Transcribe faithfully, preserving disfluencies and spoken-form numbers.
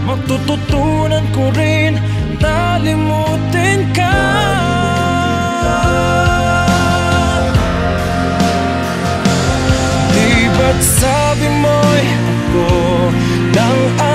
matututunan ko rin na limutin ka. Di ba't sabi mo'y ako lang